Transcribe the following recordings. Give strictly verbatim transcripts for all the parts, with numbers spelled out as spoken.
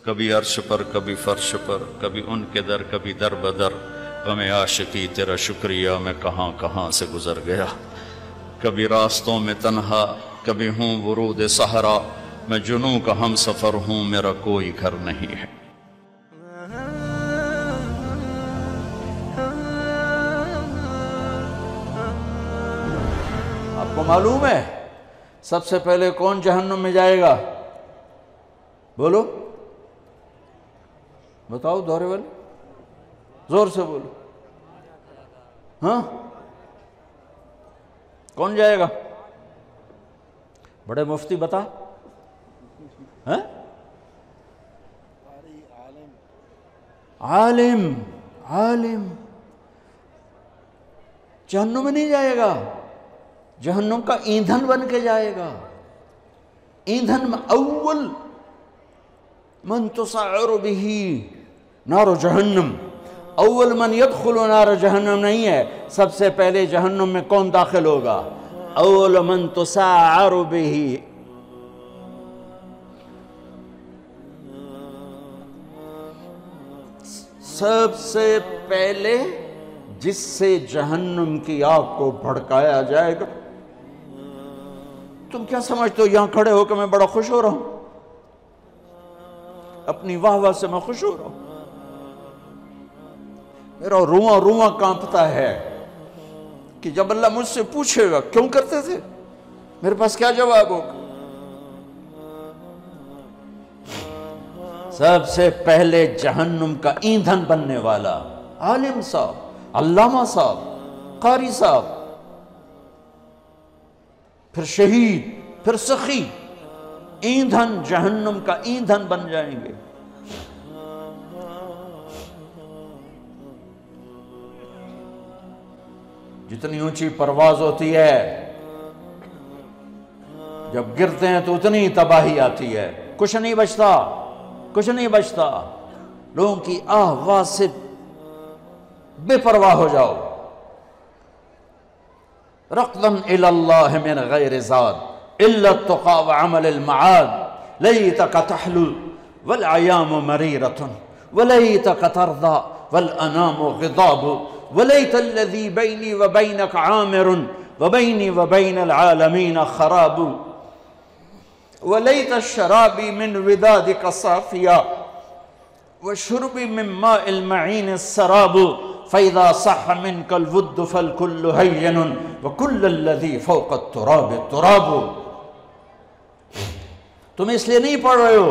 کبھی عرش پر کبھی فرش پر، کبھی ان کے در کبھی در بدر، غم عاشقی تیرا شکریہ میں کہاں کہاں سے گزر گیا، کبھی راستوں میں تنہا کبھی ہوں ورود صحرا، میں جنوں کا ہم سفر ہوں میرا کوئی گھر نہیں ہے۔ آپ کو معلوم ہے سب سے پہلے کون جہنم میں جائے گا؟ بولو، بتاؤ دورے والے، زور سے بولو۔ ہاں کون جائے گا؟ بڑے مفتی بتا۔ ہاں عالم، عالم جہنم میں نہیں جائے گا، جہنم کا ایندھن بن کے جائے گا۔ ایندھن میں اول من تسعر به نار جہنم، اول من يدخل نار جہنم نہیں ہے، سب سے پہلے جہنم میں کون داخل ہوگا؟ اول من تسعر به، سب سے پہلے جس سے جہنم کی آگ کو بھڑکایا جائے گا۔ تم کیا سمجھتے ہو یہاں کھڑے ہو کہ میں بڑا خوش ہو رہا ہوں؟ اپنی واہ واہ سے میں خوش ہو رہا ہوں، میرا رواں رواں کانپتا ہے کہ جب اللہ مجھ سے پوچھے گا کیوں کرتے تھے، میرے پاس کیا جواب ہوگا۔ سب سے پہلے جہنم کا ایندھن بننے والا عالم صاحب، علامہ صاحب، قاری صاحب، پھر شہید، پھر سخی، ایندھن جہنم کا ایندھن بن جائیں گے۔ جتنی اونچی پرواز ہوتی ہے جب گرتے ہیں تو اتنی تباہی آتی ہے، کچھ نہیں بچتا، کچھ نہیں بچتا، لوگوں کی آواز سے بے پرواہ ہو جاؤ۔ رقداً الی اللہ من غیر زاد الا التقى وعمل المعاد، لیتک تحلو والعیام مریرۃ ولیتک ترضى والانام غضاب، ولیت الذی بینی وبینک عامر وبینی وبین العالمین خراب، ولیت الشرابی من ودادک صافیا وشربی من ماء المعین السراب، فإذا صح منك الود فالكل هين وكل الذي فوق التراب التراب۔ تم اس لیے نہیں پڑھ رہے ہو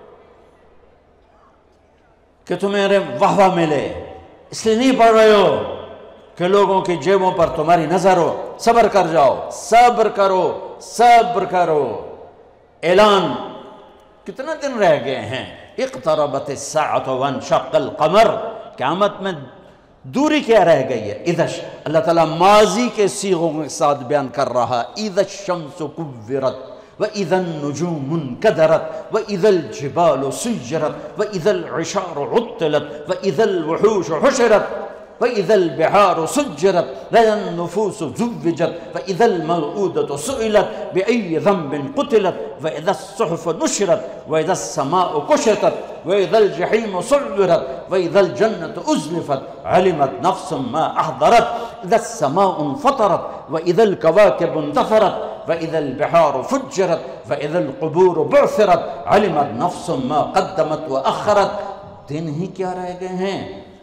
کہ تمہیں واہ واہ ملے، اس لیے نہیں پڑھ رہے ہو کہ لوگوں کی جیبوں پر تمہاری نظر ہو۔ صبر کر جاؤ، صبر کرو، صبر کرو۔ اعلان کتنے دن رہ گئے ہیں؟ اقتربت الساعة وانشق القمر، قیامت میں دوری کیا رہ گئی ہے؟ اذا، اللہ تعالیٰ ماضی کے صیغوں کے ساتھ بیان کر رہا، اذا الشمس کورت وَإِذَا النُّجُومُ انْكَدَرَتْ وَإِذَا الْجِبَالُ سُيِّرَتْ وَإِذَا الْعِشَارُ عُطِّلَتْ وَإِذَا الْوُحُوشُ حُشِرَتْ وَإِذَا الْبِحَارُ سُجِّرَتْ وَإِذَا النُّفُوسُ زُوِّجَتْ وَإِذَا الْمَوْءُودَةُ سُئِلَتْ بِأَيِّ ذَنبٍ قُتِلَتْ وَإِذَا الصُّحُفُ نُشِرَتْ وَإِذَا السَّمَاءُ كُشِطَتْ وَإِذَا الْجَحِيمُ سُعِّرَتْ وَإِذَا الْجَنَّةُ أُزْلِفَتْ عَلِمَتْ نَفْسٌ مَا أَحْضَرَتْ إِذَا السَّمَاءُ انفطرت وَإِذَا الْكَوَاكِبُ انتثرت وَإِذَا الْبِحَارُ فُجِّرَتْ وَإِذَا الْقُبُورُ بُعْثِرَتْ عَلِمَتْ نَفْسٌ مَا قَدَّمَتْ وَأَخَّرَتْ۔ دن ہی کیا رہ گئے ہیں؟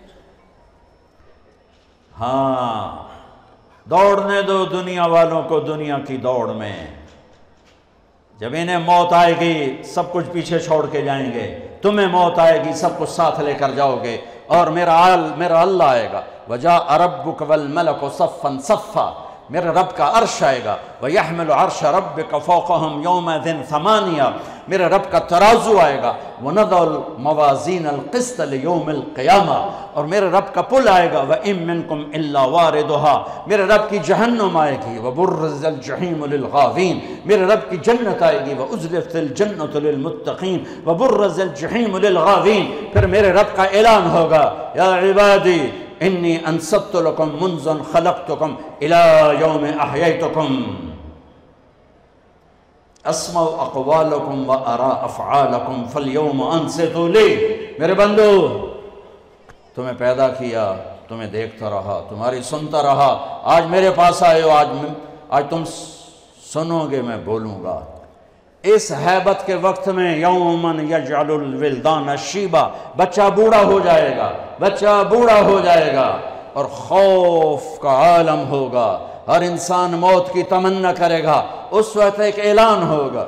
ہاں دوڑنے دو دنیا والوں کو دنیا کی دوڑ میں، جب انہیں موت آئے گی سب کچھ پیچھے چھوڑ کے جائیں گے، تمہیں موت آئے گی سب کچھ ساتھ لے کر جاؤ گے، اور میرا میرا اللہ آئے گا، وَجَاءَ رَبُّكَ وَالْمَلَكُ صَفًّا صَفًّا، میرے رب کا عرش آئے گا، وَيَحْمِلُ عَرْشَ رَبِّكَ فَوْقَهُمْ يَوْمَئِذٍ ثَمَانِيَةٌ، میرے رب کا ترازو آئے گا، وَنَضَعُ الْمَوَازِينَ الْقِسْطَ لِيَوْمِ الْقِيَامَةِ، اور میرے رب کا پل آئے گا، وَإِن مِّنكُمْ إِلَّا وَارِدُهَا، میرے رب کی جہنم آئے گی، وَبُرِّزَ الْجَحِيمُ لِلْغَاوِينَ، میرے رب کی جنت آئے گی، وَأُزْلِفَتِ الْجَنَّةُ لِلْمُتَّقِينَ وَبُرِّزَ الْجَحِيمُ لِلْغَاوِينَ، پھر میرے رب کا اعلان ہوگا، یا عبادی انی انصبت لکم منذ خلقتکم الی یوم احییتکم، اسمع اقوالکم و ارا افعالکم فالیوم انصتوا لی۔ میرے بندو، تمہیں پیدا کیا، تمہیں دیکھتا رہا، تمہاری سنتا رہا، آج میرے پاس آئے ہو، آج آج تم سنو گے، میں بولوں گا۔ اس حیبت کے وقت میں یومن یجعل الولدان شیبا، بچہ بوڑھا ہو جائے گا، بچہ بوڑھا ہو جائے گا اور خوف کا عالم ہوگا، ہر انسان موت کی تمنا کرے گا۔ اس وقت ایک اعلان ہوگا،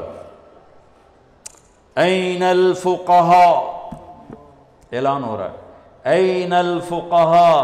این الفقہاء، اعلان ہو رہا ہے، این الفقہاء،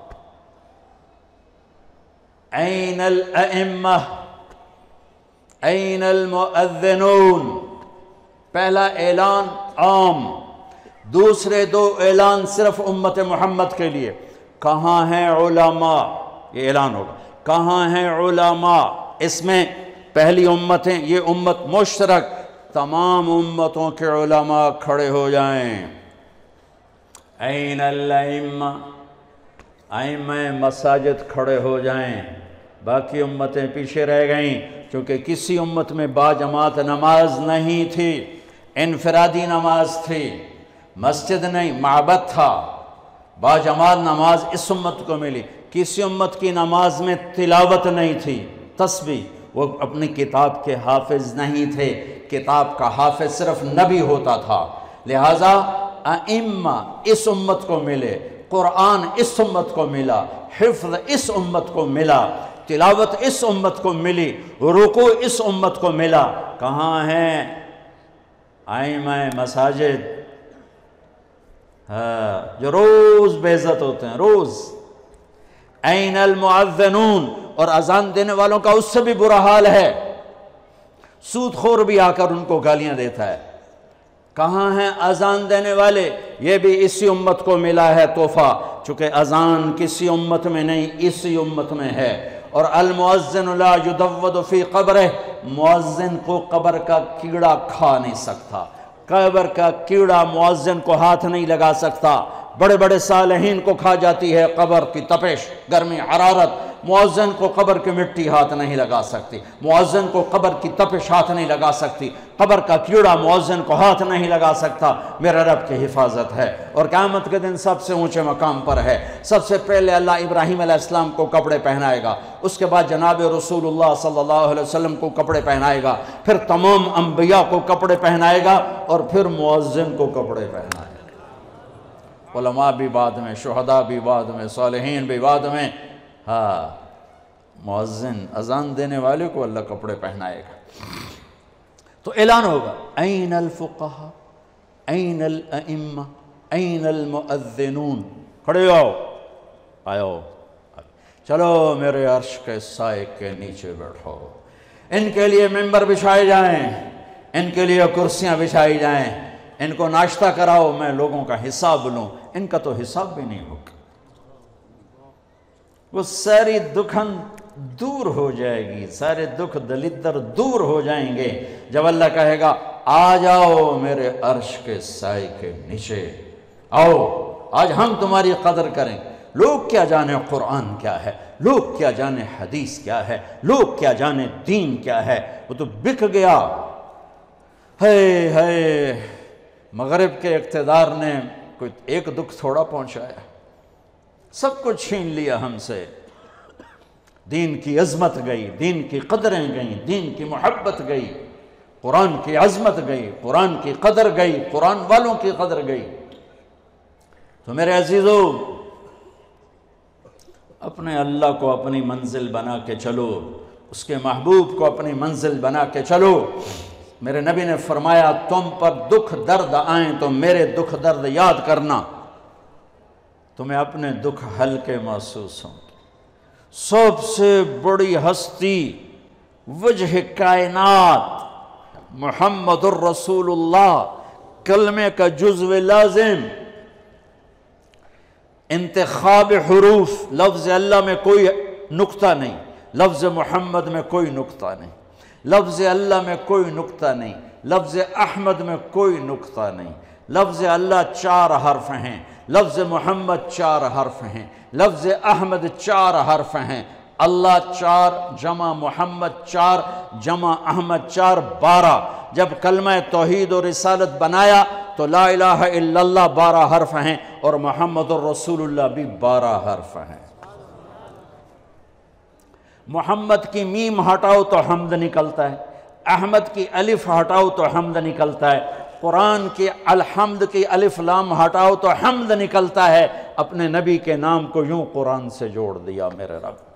این الائمہ، این المؤذنون۔ پہلا اعلان عام، دوسرے دو اعلان صرف امت محمد کے لیے۔ کہاں ہیں علماء؟ یہ اعلان ہوگا، کہاں ہیں علماء؟ اس میں پہلی امتیں، یہ امت مشترک، تمام امتوں کے علماء کھڑے ہو جائیں۔ این الائمہ، ائمہ مساجد کھڑے ہو جائیں۔ باقی امتیں پیچھے رہ گئیں، چونکہ کسی امت میں با جماعت نماز نہیں تھی، انفرادی نماز تھی، مسجد نہیں، معبد تھا۔ با جماعت نماز اس امت کو ملی۔ کسی امت کی نماز میں تلاوت نہیں تھی، تسبیح، وہ اپنی کتاب کے حافظ نہیں تھے، کتاب کا حافظ صرف نبی ہوتا تھا۔ لہٰذا ائمہ اس امت کو ملے، قرآن اس امت کو ملا، حفظ اس امت کو ملا، تلاوت اس امت کو ملی، رکوع اس امت کو ملا۔ کہاں ہیں ائمہ مساجد؟ ہاں، جو روز بے عزت ہوتے ہیں، روز۔ این المؤذنون، اور اذان دینے والوں کا اس سے بھی برا حال ہے، سود خور بھی آ کر ان کو گالیاں دیتا ہے۔ کہاں ہیں اذان دینے والے؟ یہ بھی اسی امت کو ملا ہے تحفہ، چونکہ اذان کسی امت میں نہیں، اسی امت میں ہے۔ اور المؤذن لا یدود فی قبرہ، مؤذن کو قبر کا کیڑا کھا نہیں سکتا، قبر کا کیڑا مؤذن کو ہاتھ نہیں لگا سکتا۔ بڑے بڑے صالحین کو کھا جاتی ہے قبر کی تپش، گرمی، حرارت، مؤذن کو قبر کی مٹی ہاتھ نہیں لگا سکتی، مؤذن کو قبر کی تپش ہاتھ نہیں لگا سکتی، قبر کا کیڑا مؤذن کو ہاتھ نہیں لگا سکتا۔ میرے رب کی حفاظت ہے، اور قیامت کے دن سب سے اونچے مقام پر ہے۔ سب سے پہلے اللہ ابراہیم علیہ السلام کو کپڑے پہنائے گا، اس کے بعد جناب رسول اللہ صلی اللہ علیہ وسلم کو کپڑے پہنائے گا، پھر تمام انبیاء کو کپڑے پہنائے گا، اور پھر مؤذن کو کپڑے پہنائے گا۔ علماء بھی بعد میں، شہداء بھی بعد میں، صالحین بھی بعد میں۔ ہاں، مؤذن اذان دینے والے کو اللہ کپڑے پہنائے گا۔ تو اعلان ہوگا، این الفقہاء، این الائمہ، این المؤذنون، کھڑے ہو، آؤ، چلو میرے عرش کے سائے کے نیچے بیٹھو۔ ان کے لیے ممبر بچھائے جائیں، ان کے لیے کرسیاں بچھائی جائیں، ان کو ناشتہ کراؤ، میں لوگوں کا حساب لوں۔ ان کا تو حساب بھی نہیں ہوگا، وہ ساری دکھن دور ہو جائے گی، سارے دکھ دلدر دور ہو جائیں گے جب اللہ کہے گا آ جاؤ میرے عرش کے سائے کے نیچے، آؤ آج ہم تمہاری قدر کریں۔ لوگ کیا جانے قرآن کیا ہے، لوگ کیا جانے حدیث کیا ہے، لوگ کیا جانے دین کیا ہے، وہ تو بک گیا۔ ہے ہے مغرب کے اقتدار نے کوئی ایک دکھ تھوڑا پہنچایا، سب کچھ چھین لیا ہم سے۔ دین کی عظمت گئی، دین کی قدریں گئیں، دین کی محبت گئی، قرآن کی عظمت گئی، قرآن کی قدر گئی، قرآن والوں کی قدر گئی۔ تو میرے عزیزو، اپنے اللہ کو اپنی منزل بنا کے چلو، اس کے محبوب کو اپنی منزل بنا کے چلو۔ میرے نبی نے فرمایا تم پر دکھ درد آئیں تو میرے دکھ درد یاد کرنا، تمہیں اپنے دکھ ہلکے محسوس ہوں۔ سب سے بڑی ہستی، وجہ کائنات، محمد الرسول اللہ، کلمے کا جزو لازم، انتخاب حروف، لفظ اللہ میں کوئی نقطہ نہیں، لفظ محمد میں کوئی نقطہ نہیں، لفظ اللہ میں کوئی نقطہ نہیں، لفظ احمد میں کوئی نقطہ نہیں، لفظ اللہ چار حرف ہیں، لفظ محمد چار حرف ہیں، لفظ احمد چار حرف ہیں، اللہ چار جمع محمد چار جمع احمد چار بارہ. جب کلمہ توحید و رسالت بنایا تو لا الہ الا اللہ بارہ حرف ہیں اور محمد الرسول اللہ بھی بارہ حرف ہیں. محمد کی میم ہٹاؤ تو حمد نکلتا ہے، احمد کی الف ہٹاؤ تو حمد نکلتا ہے، قرآن کی الحمد کی الف لام ہٹاؤ تو حمد نکلتا ہے. اپنے نبی کے نام کو یوں قرآن سے جوڑ دیا میرے رب.